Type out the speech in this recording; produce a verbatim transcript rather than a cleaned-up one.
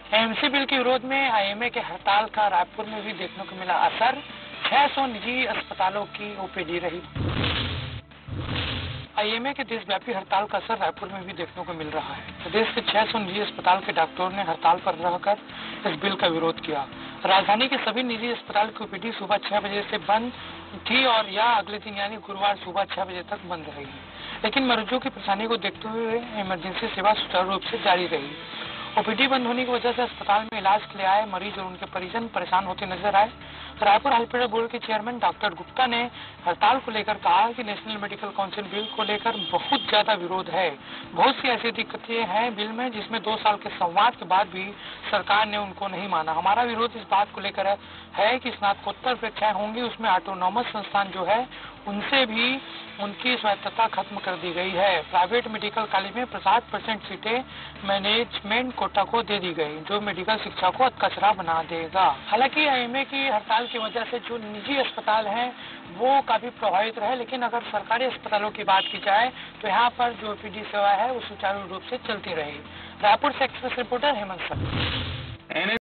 MC bill के विरोध में आईएमए के हड़ताल का रायपुर में भी देखने को मिला असर। छह सौ निजी अस्पतालों की ओपीडी रही। आईएमए के देशव्यापी हड़ताल का असर रायपुर में भी देखने को मिल रहा है। प्रदेश के छह सौ निजी अस्पताल के डॉक्टरों ने हड़ताल पर रहकर इस बिल का विरोध किया। राजधानी के सभी निजी अस्पताल की ओपीडी सुबह छह बजे से बंद थी और यह अगले दिन यानी गुरुवार सुबह छह बजे तक बंद रही, लेकिन मरीजों की परेशानी को देखते हुए इमरजेंसी सेवा सुचारू रूप से जारी रही। ओपीडी बंद होने की वजह से अस्पताल में इलाज के लिए आए मरीज और उनके परिजन परेशान होते नजर आए। रायपुर हॉस्पिटल बोर्ड के चेयरमैन डॉक्टर गुप्ता ने हड़ताल को लेकर कहा कि नेशनल मेडिकल काउंसिल बिल को लेकर बहुत ज्यादा विरोध है। बहुत सी ऐसी दिक्कतें हैं बिल में जिसमें दो साल के संवाद के बाद भी सरकार ने उनको नहीं माना। हमारा विरोध इस बात को लेकर है कि स्नातकोत्तर परीक्षाएं होंगी उसमें ऑटोनॉमस संस्थान जो है उनसे भी उनकी स्वायत्तता खत्म कर दी गई है। प्राइवेट मेडिकल कॉलेज में पचास परसेंट सीटें मैनेजमेंट कोटा को दे दी गई, जो मेडिकल शिक्षा को कचरा बना देगा। हालांकि आईएमए की हड़ताल की वजह से जो निजी अस्पताल हैं वो काफी प्रभावित रहे, लेकिन अगर सरकारी अस्पतालों की बात की जाए तो यहाँ पर जो ओपीडी सेवा है वो सुचारू रूप से चलती रही। रायपुर से एक्सप्रेस रिपोर्टर हेमंत सर।